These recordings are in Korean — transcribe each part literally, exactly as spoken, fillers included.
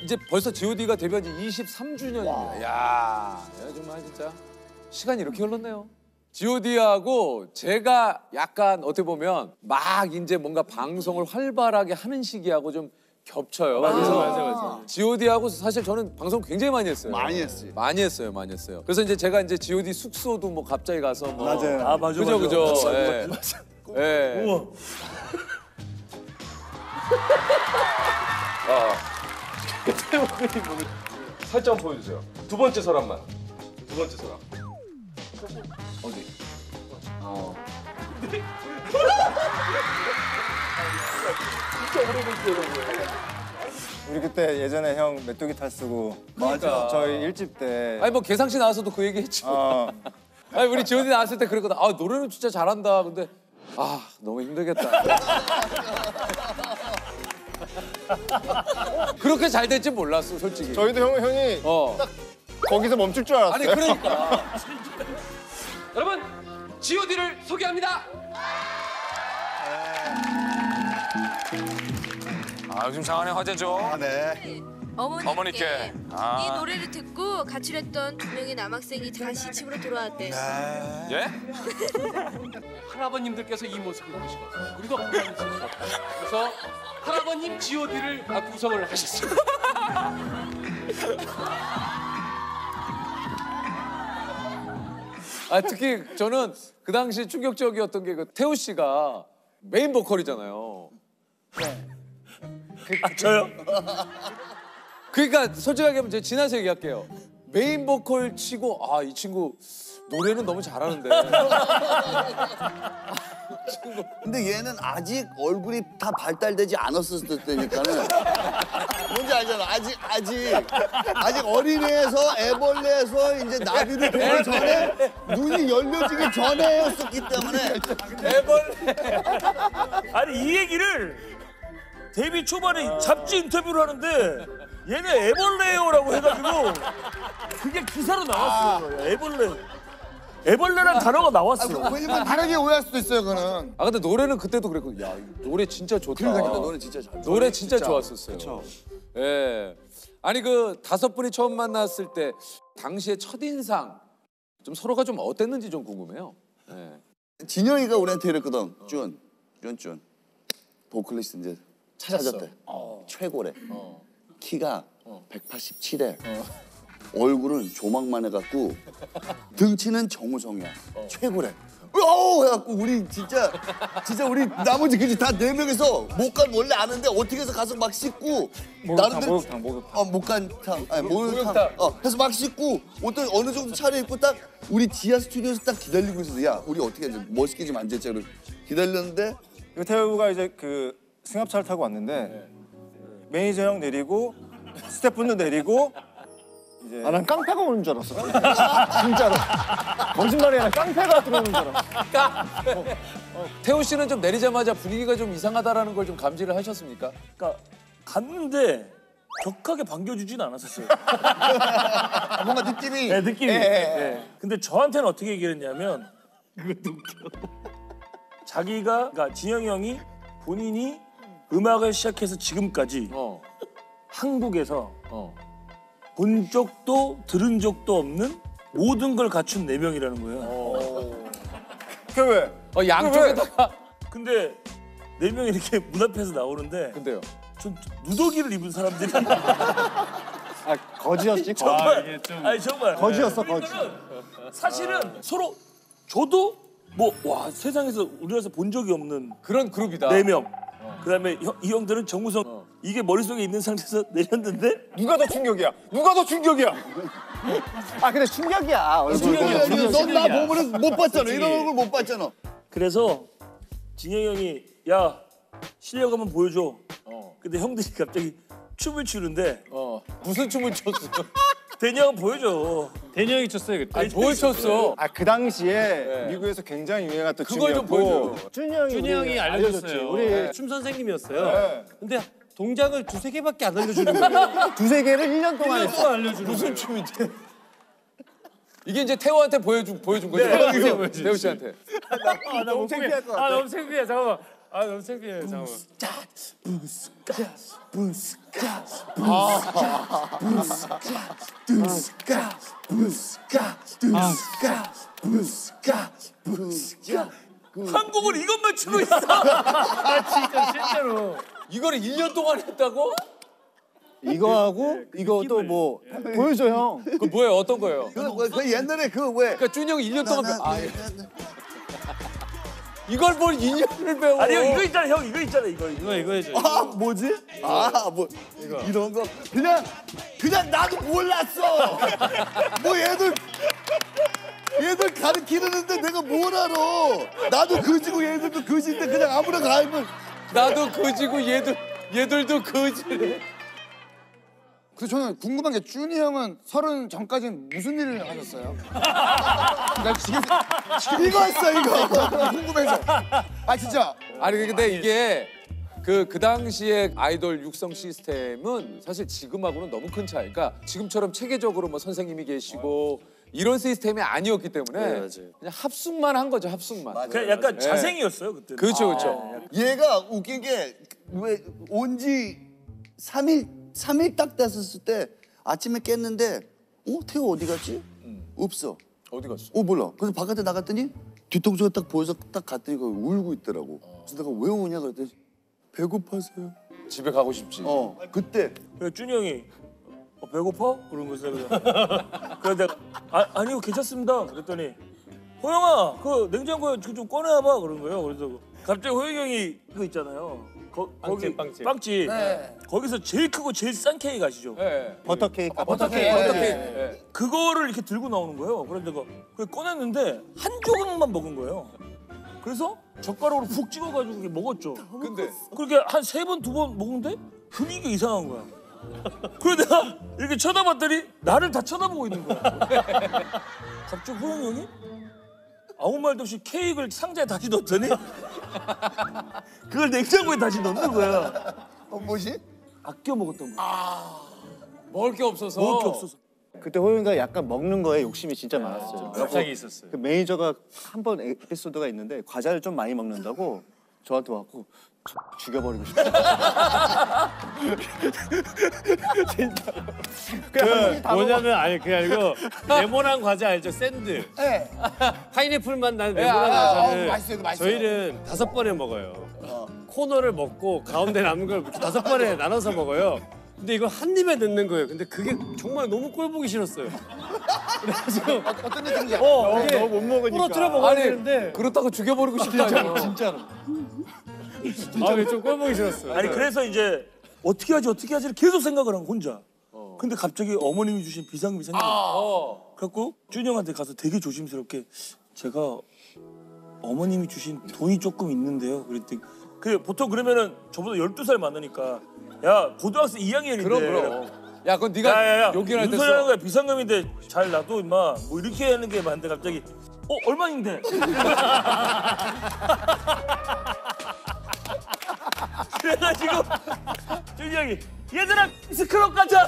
이제 벌써 지 오 디가 데뷔한 지 이십삼 주년입니다. 야, 정말 진짜 시간이 이렇게 흘렀네요. 지 오 디하고 제가 약간 어떻게 보면 막 이제 뭔가 방송을 활발하게 하는 시기하고 좀 겹쳐요. 맞아요, 그래서 맞아요, 맞아요. 지 오 디하고 사실 저는 방송 굉장히 많이 했어요. 많이 했어요. 많이 했어요, 많이 했어요. 그래서 이제 제가 이제 지 오 디 숙소도 뭐 갑자기 가서 뭐 맞아요. 아 맞아, 그죠, 맞아. 그죠. 맞아, 예. 맞아. 예. 우와. 아. 살짝 보여주세요. 두 번째 서랍만. 두 번째 서랍. 어디? 어. 우리 그때 예전에 형 메뚜기 탈 쓰고 맞아. 저희 일집 때 아니 뭐 개상 씨 나와서도 그 얘기 했죠. 어. 아니 우리 지 오 디 나왔을 때 그랬거든. 아 노래는 진짜 잘한다. 근데 아 너무 힘들겠다. 그렇게 잘 될지 몰랐어 솔직히. 저희도 형, 형이 어. 딱 거기서 멈출 줄 알았어요. 아니 그러니까. 여러분, 지 오 디를 소개합니다. 아 요즘 장안의 화제죠. 아, 네. 어머니께, 어머니께. 아. 이 노래를 듣고 가출했던 두 명의 남학생이 다시 집으로 돌아왔대. 예? 할아버님들께서 이 모습을 보시거든요. 우리도 가만히 있을 수 없다. 그래서 할아버님 지 오 디를 구성을 하셨습니다. 아 특히 저는 그 당시 충격적이었던 게 그 태우 씨가 메인 보컬이잖아요. 네. 아, 저요? 그러니까 솔직하게 하면 제가 지나서 얘기할게요. 메인 보컬 치고 아 이 친구 노래는 너무 잘하는데. 근데 얘는 아직 얼굴이 다 발달되지 않았을 때니까는 뭔지 알잖아. 아직 아직 아직 어린애에서 애벌레에서 이제 나비를 보기 전에 눈이 열려지기 전에였었기 때문에 애벌레. 아니 이 얘기를 데뷔 초반에 잡지 인터뷰를 하는데 얘네 애벌레요라고 해가지고 그게 기사로 나왔어요. 애벌레. 애벌레란 단어가 나왔어. 왜냐면 다르게 오해할 수도 있어요, 그거는. 아 근데 노래는 그때도 그랬고 야 노래 진짜 좋다. 그러니까 노래 진짜 잘. 노래 진짜, 좋았었어요. 그쵸. 예. 아니 그 다섯 분이 처음 만났을 때 당시의 첫 인상 좀 서로가 좀 어땠는지 좀 궁금해요. 예. 진영이가 우리한테 이랬거든. 준, 준, 준. 보컬리스트 이제 찾았어. 찾았대. 어. 최고래. 어. 키가 어. 백팔십칠에. 어. 얼굴은 조망만 해갖고 등치는 정우성이야. 어. 최고래. 어우 해갖고 우리 진짜 진짜 우리 나머지 그지 다 네 명이서 목간 원래 아는데 어떻게 해서 가서 막 씻고 목욕탕, 목욕탕, 목욕탕. 어 목간탕 아니 목욕탕 목욕탕. 어 해서 막 씻고 어떤 어느 정도 차려입고 딱 우리 지하 스튜디오에서 딱 기다리고 있었어. 야 우리 어떻게 이제 멋있게 좀 앉았자 그래 기다렸는데 그 태우가 이제 그 승합차를 타고 왔는데 매니저 형 내리고 스태프분도 내리고 이제 아 난 깡패가 오는 줄 알았어. 진짜로. 거짓말이 아니라 깡패가 들어오는 줄 알았어. 태우 씨는 좀 내리자마자 분위기가 좀 이상하다라는 걸 좀 감지를 하셨습니까? 그러니까 갔는데 격하게 반겨주진 않았었어요. 뭔가 느낌이 네, 느낌이. 예, 예, 네. 근데 저한테는 어떻게 얘기를 했냐면 그것도 웃겨. 자기가 그러니까 진영이 형이 본인이 음악을 시작해서 지금까지 어. 한국에서 어. 본 적도 들은 적도 없는 모든 걸 갖춘 네 명이라는 거예요. 그 왜? 어 양쪽에다가 근데 네 명이 이렇게 문 앞에서 나오는데 근데요. 전 누더기를 입은 사람들이 아 거지였지. 정말 아니 정말 거지였어 거지. 사실은 서로 저도 뭐 와 세상에서 우리나라에서 본 적이 없는 그런 그룹이다. 네 명. 그다음에 형, 이 형들은 정우성 어. 이게 머릿속에 있는 상태에서 내렸는데 누가 더 충격이야? 누가 더 충격이야? 아 근데 충격이야. 얼굴 충격이야. 보면. 넌나 보면은 못 봤잖아. 이런 얼굴 못 봤잖아. 그래서 진영이 형이 야 실력 한번 보여줘. 어. 근데 형들이 갑자기 춤을 추는데 어. 무슨 춤을 췄어? 대니 형 보여줘. 대니 형이 췄어요 그때. 아니 뭘 췄어? 아 그 당시에 네. 미국에서 굉장히 유행했던 그걸 좀 춤이었고 보여줘요. 준이 형이 준이 우리 형이 알려줬어요. 우리 네. 춤 선생님이었어요. 네. 근데 동작을 두세 개밖에 안 알려주는 거예요. 두세 개를 일 년 동안 했어. 또 알려주는 무슨 거예요. 춤인지. 이게 이제 태호한테 보여준 보여준 거죠? 네, 태호, 태호 씨한테. 아, 나 너무 창피할 것 같아. 아, 너무 창피해. 잠깐만. 아 너무 창피해요. 잠깐만. 부스카 부스카 부스카 부스카 부스카 부스카 부스카 한국은 이것만 추고 있어. 아 진짜 실제로. 이거를 일 년 동안 했다고? 이거하고 이거 또 뭐 보여줘 형. 그 뭐예요? 어떤 거예요? 그, 그, 그 옛날에 그 왜? 그러니까 준이 형이 일 년 동안 나, 나, 아, 나, 예. 나, 나. 이걸 뭘 이 년을 배워? 아니 형 이거 있잖아 형 이거 있잖아 이거 이거. 이거 이거 해줘. 아 뭐지? 아 뭐 이런 거 그냥 그냥 나도 몰랐어. 뭐 얘들 얘들 가르치는데 내가 뭘 알아? 나도 그지고 얘들도 그지인데 그냥 아무나 가면. 나도 거지고 얘들 얘들도 거지래. 그래서 저는 궁금한 게 준이 형은 서른 전까지는 무슨 일을 하셨어요? 나 지금 이거였어 이거. 궁금해서. 아 진짜. 아니 근데 이게 그, 그 당시에 아이돌 육성 시스템은 사실 지금하고는 너무 큰 차이. 그러니까 지금처럼 체계적으로 뭐 선생님이 계시고 이런 시스템이 아니었기 때문에 네, 맞아요. 그냥 합숙만 한 거죠, 합숙만. 그냥 약간 네. 자생이었어요 그때. 그렇죠, 그렇죠. 얘가 웃긴 게 왜 온지 삼 일 삼 일 딱 됐었을 때 아침에 깼는데 어 태호 어디 갔지? 없어. 어디 갔어? 어 몰라. 그래서 바깥에 나갔더니 뒤통수가 딱 보여서 딱 갔더니 그 울고 있더라고. 그래서 내가 왜 우냐 그랬더니 배고파서요. 집에 가고 싶지. 어 그때 그래서 준이 형이 어, 배고파? 그런 거였어요. 그래서 내가 아, 아니요 괜찮습니다. 그랬더니 호영아 그 냉장고에 좀 꺼내와봐 그런 거예요. 그래서 갑자기 호영이 형이 그거 있잖아요. 거, 거기 빵집. 빵집. 거기서 제일 크고 제일 싼 케이크 아시죠? 네. 버터 케이크. 아, 버터 케이크, 버터 케이크. 네. 그거를 이렇게 들고 나오는 거예요. 그래서 내가 그걸 꺼냈는데 한 조각만 먹은 거예요. 그래서 젓가락으로 푹 찍어가지고 이렇게 먹었죠. 근데 그렇게 한 세 번, 두 번 먹는데 분위기가 이상한 거야. 그래서 내가 이렇게 쳐다봤더니 나를 다 쳐다보고 있는 거야. 갑자기 호영 형이 아무 말도 없이 케이크를 상자에 다시 넣었더니 그걸 냉장고에 다시 넣는 거야. 어 뭐지? 아껴 먹었던 거야. 먹을 게 없어서. 먹을 게 없어서. 그때 호영이가 약간 먹는 거에 욕심이 진짜 많았어요. 갑자기 있었어요. 그 매니저가 한 번 에피소드가 있는데 과자를 좀 많이 먹는다고 저한테 와갖고 죽여버리고 싶다. 그 뭐냐면 아니 그게 아니고 레몬한 과자 알죠? 샌드. 네. 파인애플만 나는 네, 레몬한 아, 아, 과자를 어, 맛있어요, 그거 맛있어요. 저희는 다섯 번에 먹어요. 코너를 먹고 가운데 남은 걸 다섯 번에 나눠서 먹어요. 근데 이거 한 입에 넣는 거예요. 근데 그게 정말 너무 꼴 보기 싫었어요. 그래가지고 어떤 느낌인지 알아? 어, 이게 너무 못 먹으니까. 부러뜨려 먹어야 아니 되는데 그렇다고 죽여버리고 싶다뇨. 진짜로. 아, 이게 좀꼴 보기 싫었어요. 아니 그래서 이제 어떻게 하지 어떻게 하지를 계속 생각을 한 혼자. 근데 갑자기 어머님이 주신 비상금이 생겨. 어. 그래갖고 준이 형한테 가서 되게 조심스럽게 제가 어머님이 주신 돈이 조금 있는데요. 그랬더니 그 보통 그러면은 저보다 열두 살 많으니까 야 고등학생 이 학년인데 그럼 그럼. 야 그건 네가 야야야 욕을 할 무슨 때 하는 써. 거야 비상금인데 잘 놔둬 임마 뭐 이렇게 하는 게 맞는데 갑자기 어 얼마인데 그래가지고 준이 형이 얘들아 스크럽 가자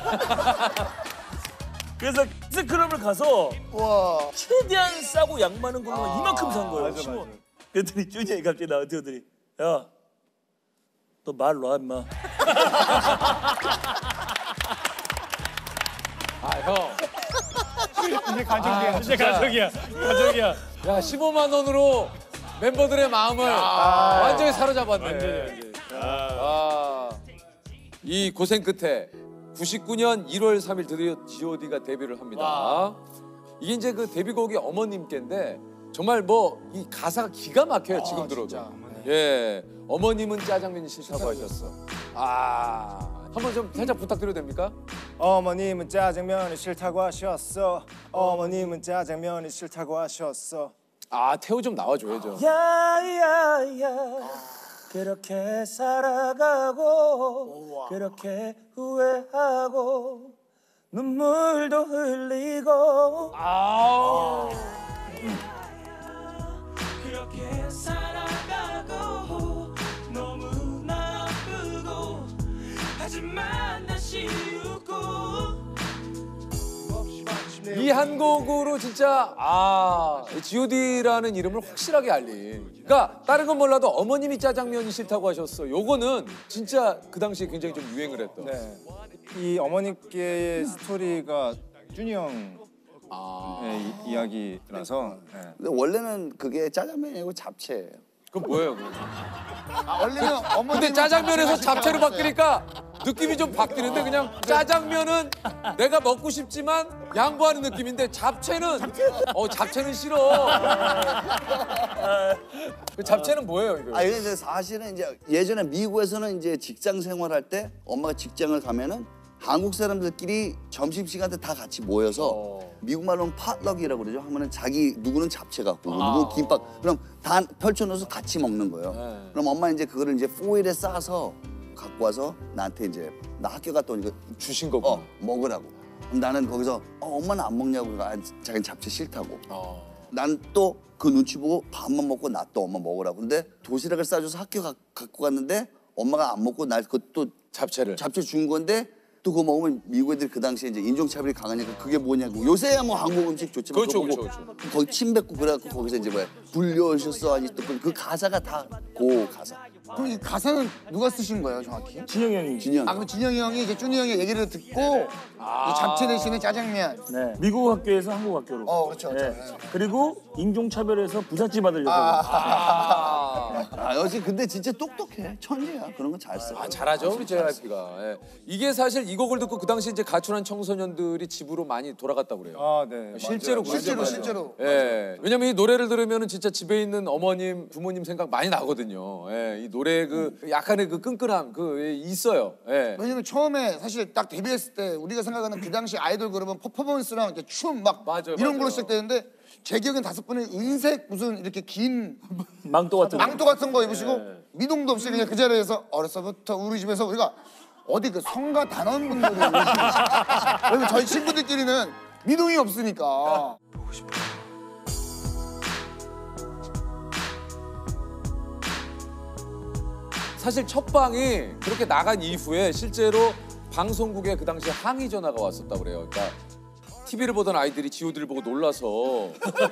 그래서 스크럽을 가서 와. 최대한 싸고 양 많은 걸로 이만큼 산 거예요. 심어. 그랬더니 준이 형이 갑자기 나한테 오더니 야 너 말 놔 임마. 아 형. 이제 가족이야. 이제 가족이야. 가족이야. 야 십오만 원으로 멤버들의 마음을 완전히 사로잡았네. 완전히 완전히. 아, 이 고생 끝에 구십구 년 일월 삼일 드디어 지오디가 데뷔를 합니다. 이게 이제 그 데뷔곡이 어머님께인데 정말 뭐 이 가사가 기가 막혀요. 지금 들어도. 예, 어머님은 짜장면이 싫다고 하셨어. 아, 한번 좀 살짝 부탁드려도 됩니까? 어머님은 짜장면이 싫다고 하셨어. 어머님은 짜장면이 싫다고 하셨어. 아, 태호 좀 나와줘야죠. 야야야 그렇게 살아가고 그렇게 후회하고 눈물도 흘리고 아, 그렇게 살아가고 너무나 아프고 하지만 다시 웃고 이 한 곡으로 진짜 아 지오디라는 이름을 확실하게 알린. 그러니까 다른 건 몰라도 어머님이 짜장면이 싫다고 하셨어. 요거는 진짜 그 당시에 굉장히 좀 유행을 했던. 네. 이 어머니께의 스토리가 준이 형의 아. 이, 이야기라서. 네. 근데 원래는 그게 짜장면이 아니고 잡채예요. 그건 뭐예요? 그거? 아, 원래는 어머니. 근데 짜장면에서 잡채로 바뀌니까 느낌이 좀 바뀌는데 그냥 짜장면은 내가 먹고 싶지만 양보하는 느낌인데 잡채는 어 잡채는 싫어. 그 잡채는 뭐예요 이거? 아 이게 사실은 이제 예전에 미국에서는 이제 직장 생활할 때 엄마가 직장을 가면은 한국 사람들끼리 점심 시간 때 다 같이 모여서 어. 미국 말로는 팟럭이라고 그러죠. 하면은 자기 누구는 잡채 갖고 누구 김밥 그럼 다 펼쳐놓아서 같이 먹는 거예요. 네. 그럼 엄마 이제 그거를 이제 포일에 싸서 갖고 와서 나한테 이제 나 학교 갔다 오니까 주신 거구나. 어 먹으라고. 그럼 나는 거기서 어, 엄마는 안 먹냐고 그러니까 아, 자기는 잡채 싫다고. 어. 난 또 그 눈치 보고 밥만 먹고 나 또 엄마 먹으라고. 근데 도시락을 싸줘서 학교 가, 갖고 갔는데 엄마가 안 먹고 날 그것도 잡채를. 잡채 준 건데 또 그거 먹으면 미국 애들이 그 당시에 이제 인종차별이 강하니까 그게 뭐냐고. 요새야 뭐 한국 음식 좋지만 그렇죠, 그거 보고 그렇죠, 거기 침 뱉고 그래갖고 거기서 이제 뭐야 불려오셨어 아니 또 그 가사가 다 고 가사. 그럼 이 가사는 누가 쓰신 거예요, 정확히? 진영이 형이. 진영. 아, 그럼 진영이 형이 이제 준이 형의 얘기를 듣고 이 잡채 대신에 짜장면. 네. 미국 학교에서 한국 학교로. 어, 그렇죠, 그렇죠. 네. 그리고 인종차별에서 부잣집 받으려고. 아, 여지 근데 진짜 똑똑해 천재야 그런 거 잘 써. 아 잘하죠 우리 제이알피가. 예. 이게 사실 이 곡을 듣고 그 당시 이제 가출한 청소년들이 집으로 많이 돌아갔다고 그래요. 아, 네. 실제로 맞아요. 실제로, 그러죠. 실제로. 예. 왜냐면 이 노래를 들으면은 진짜 집에 있는 어머님, 부모님 생각 많이 나거든요. 예. 이 노래 그 약간의 그 끈끈함 그 있어요. 예. 왜냐면 처음에 사실 딱 데뷔했을 때 우리가 생각하는 그 당시 아이돌 그룹은 퍼포먼스랑 이렇게 춤 막 맞아요, 이런 맞아요. 걸로 시작되는데 제 기억엔 다섯 분은 은색 무슨 이렇게 긴 망토 같은 거. 망토 같은 거 입으시고 미동도 없이 그냥 그 자리에서 어려서부터 우리 집에서 우리가 어디 그 성가 단원분들이 왜냐면 저희 친구들끼리는 미동이 없으니까. 사실 첫 방이 그렇게 나간 이후에 실제로 방송국에 그 당시에 항의 전화가 왔었다고 그래요. 그러니까 티비를 보던 아이들이 지오디를 보고 놀라서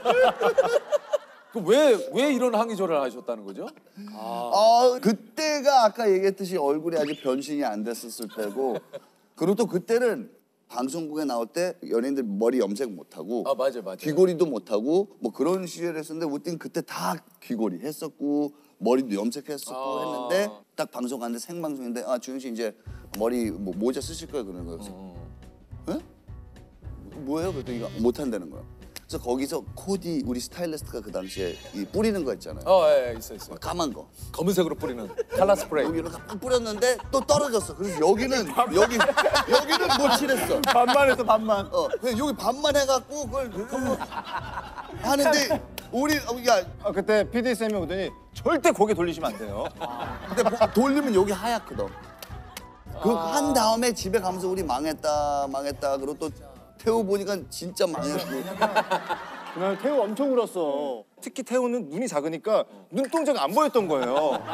왜, 왜 이런 항의 전화를 하셨다는 거죠? 어, 그때가 아까 얘기했듯이 얼굴이 아직 변신이 안 됐었을 때고 그리고 또 그때는 방송국에 나올 때 연예인들 머리 염색 못하고 아 맞아요, 맞아요. 귀걸이도 못하고 뭐 그런 시절이었었는데 우리는 그때 다 귀걸이 했었고 머리도 염색했었고 아. 했는데 딱 방송 갔는데 생방송인데 아 주영 씨 이제 머리 뭐 모자 쓰실 거예요 그러는 거예요. 그래서 에? 뭐예요? 그랬더니 이거 못한다는 거야. 그래서 거기서 코디 우리 스타일리스트가 그 당시에 이 뿌리는 거 있잖아요. 어, 예, 예, 있어, 있어. 까만 거. 검은색으로 뿌리는 칼라 스프레이. 여기는 딱 뿌렸는데 또 떨어졌어. 그래서 여기는 여기 여기는 못 칠했어. 반만 해서 반만. 어, 그냥 여기 반만 해갖고 그걸 그걸 하는데 우리 어, 야 아, 그때 피디 쌤이 오더니 절대 고개 돌리시면 안 돼요. 근데 뭐 돌리면 여기 하얗거든. 그 한 다음에 집에 가면서 우리 망했다 망했다 그리고 또 태우 보니까 진짜 망했고. 그날 태우 엄청 울었어. 특히 태우는 눈이 작으니까 눈동자가 안 보였던 거예요.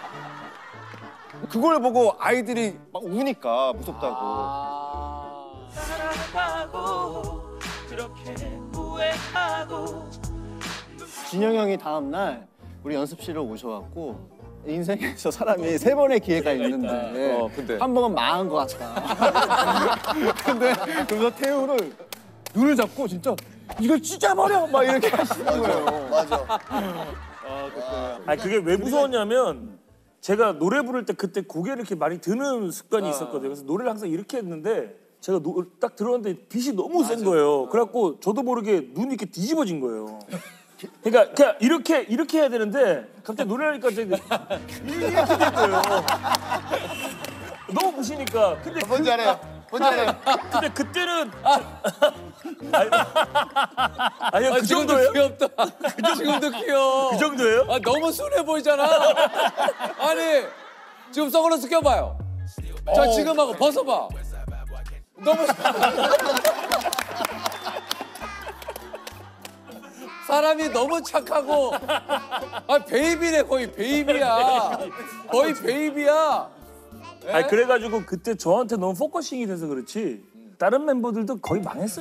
그걸 보고 아이들이 막 우니까 무섭다고. 사랑하고 그렇게 후회하고. 진영이 형이 다음 날 우리 연습실에 오셔갖고 인생에서 사람이 세 번의 기회가 있는데 어, 근데. 한 번은 망한 것 같다. 근데 그래서 태우를 눈을 잡고 진짜 이걸 찢어버려 막 이렇게 하시는 거예요. 맞아. 아니 그게 왜 무서웠냐면 제가 노래 부를 때 그때 고개를 이렇게 많이 드는 습관이 있었거든요. 그래서 노래를 항상 이렇게 했는데 제가 노, 딱 들었는데 빛이 너무 센 거예요. 그래갖고 저도 모르게 눈이 이렇게 뒤집어진 거예요. 그러니까 그냥 이렇게 이렇게 해야 되는데 갑자기 노래를 하니까 이렇게 된 거예요. 너무 부시니까. 근데 뭔지 그- 알아요. 뭔지 알아요. 근데 그때는 아니, 아니요 아, 그 지금도 정도예요? 귀엽다. 지금도 귀여워. 그 정도예요? 아, 너무 순해 보이잖아. 아니, 지금 선글라스 껴봐요. 자, 지금 하고 벗어봐. 너무. 사람이 너무 착하고. 아, 베이비네, 거의 베이비야. 거의 베이비야. 아니 그래가지고 그때 저한테 너무 포커싱이 돼서 그렇지 다른 멤버들도 거의 망했어요.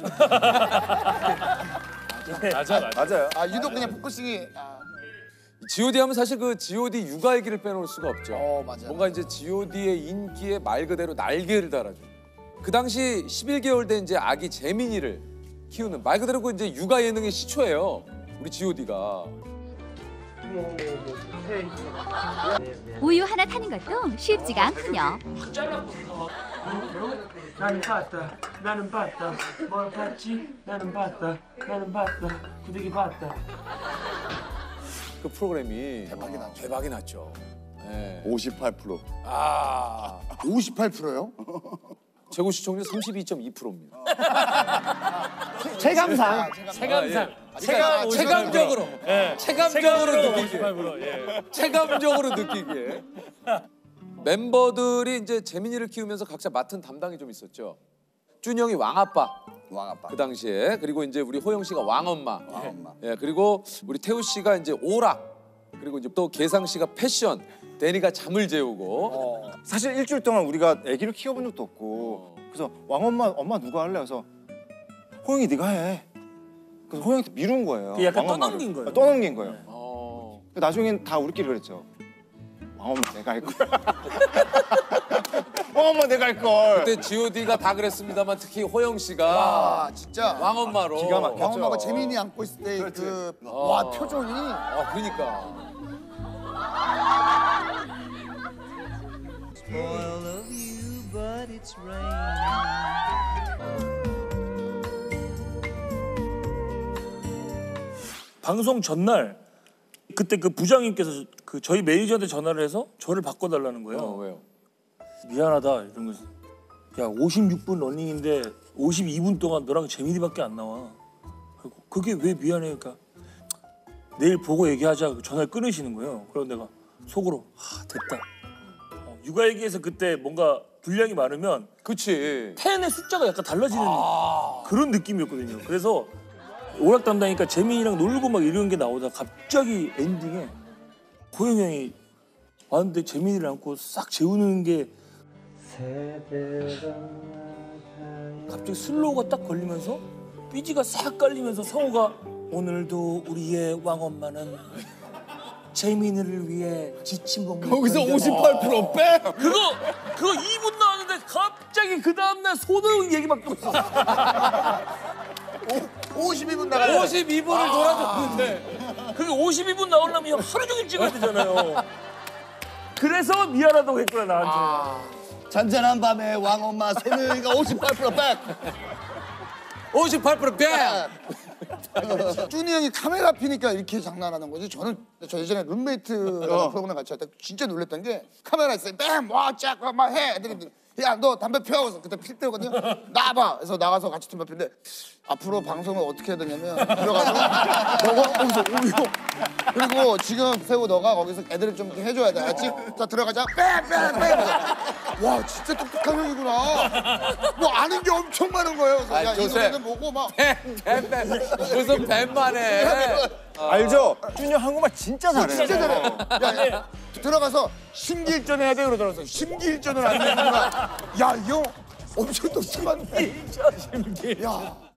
맞아 맞아. 맞아요. 아 유독 그냥 포커싱이. 아, 지오디 하면 사실 그 지오디 육아 얘기를 빼놓을 수가 없죠. 어 맞아. 뭔가 이제 지오디의 인기에 말 그대로 날개를 달아줘. 그 당시 십일 개월 된 이제 아기 재민이를 키우는 말 그대로 그 이제 육아 예능의 시초예요. 우리 지오디가. 우유 하나 타는 것도 쉽지가 않군요. 나는 봤다. 나는 봤다. 뭘 봤지? 나는 봤다. 나는 봤다. 구데기 봤다. 그 프로그램이 대박이 났죠. 대박이 났죠. 네. 오십팔 퍼센트. 아, 오십팔 퍼센트요? 최고 시청률 삼십이 점 이 퍼센트입니다. 체감상. 체감상. 그러니까 체감적으로, 예. 체감적으로 느끼기에, 오십팔 퍼센트. 예. 체감적으로 느끼기에. 멤버들이 이제 재민이를 키우면서 각자 맡은 담당이 좀 있었죠. 준영이 왕아빠. 왕아빠. 그 당시에. 그리고 이제 우리 호영 씨가 왕엄마. 왕엄마. 예, 그리고 우리 태우 씨가 이제 오락. 그리고 이제 또 계상 씨가 패션. 데니가 잠을 재우고. 어. 사실 일주일 동안 우리가 아기를 키워본 적도 없고 그래서 왕엄마 엄마 누가 할래? 그래서 호영이 네가 해. 그래서 호영이한테 미룬 거예요. 그 약간 왕엄마를. 떠넘긴 거예요. 떠넘긴 거예요. 어. 나중엔 다 우리끼리 그랬죠. 왕엄마 내가 할 걸. 왕엄마 내가 할 걸. 그때 지오디가 다 그랬습니다만 특히 호영 씨가 아 진짜. 왕엄마로. 기가 막혔죠. 왕엄마가 재민이 안고 있을 때 그 와 어. 표정이. 아, 그러니까. 방송 전날 그때 그 부장님께서 그 저희 매니저한테 전화를 해서 저를 바꿔달라는 거예요. 어, 왜요? 미안하다 이러면서 야 오십육 분 러닝인데 오십이 분 동안 너랑 재민이밖에 안 나와. 그리고 그게 왜 미안해? 그러니까 내일 보고 얘기하자. 전화를 끊으시는 거예요. 그래서 내가 속으로 아 됐다. 어, 육아 얘기에서 그때 뭔가 분량이 많으면 그치. 텐의 숫자가 약간 달라지는 그런 느낌이었거든요. 그래서 오락 담당이니까 재민이랑 놀고 막 이런 게 나오다 갑자기 엔딩에 호영 형이 왔는데 재민이를 안고 싹 재우는 게 갑자기 슬로우가 딱 걸리면서 삐지가 싹 깔리면서 성우가 오늘도 우리의 왕엄마는 재민이를 위해 지친 몸을 거기서 견뎌내. 오십팔 퍼센트 빼? 그거 그거 이 분 나왔는데 갑자기 그 다음날 손흥민 얘기밖에 없어. 오십이 분 나가요. 오십이 분을 돌아줬는데 그게 오십이 분 나오려면 하루 종일 찍어야 되잖아요. 그래서 미안하다고 했구나 나한테. 잔잔한 밤에 왕엄마 손흥이가 오십팔 퍼센트 백. 오십팔 퍼센트 백. 준이 형이 카메라 피니까 이렇게 장난하는 거지. 저는 저 예전에 룸메이트라는 프로그램 같이 할 때 진짜 놀랬던 게 카메라 있어요. 뺨! 와! 쫙! 막 해! 애들이 야 너 담배 피워! 그래서 그때 필 때거든요. 나와봐! 그래서 나가서 같이 담배 피는데 앞으로 방송을 어떻게 해야 되냐면 들어가서 너가 거기서 오요. 그리고 지금 세우 너가 거기서 애들을 좀 해줘야 돼. 알았지? 자 들어가자. 뺨! 뺨! 뺨! 와 진짜 똑똑한 형이구나. 뭐 아는 게 엄청 많은 거예요. 그래서 아이, 야 이 조셉. 노래는 뭐고 막 뱀, 뱀. 무슨 뱀만 해. 알죠? 준영 한국말 진짜 잘해. 진짜 잘해. 야, 야, 들어가서 심기일전 해야 돼 그러더라고요. 심기일전을 안 되는구나. 야, 이 형 엄청 똑똑한데. 심기. 야.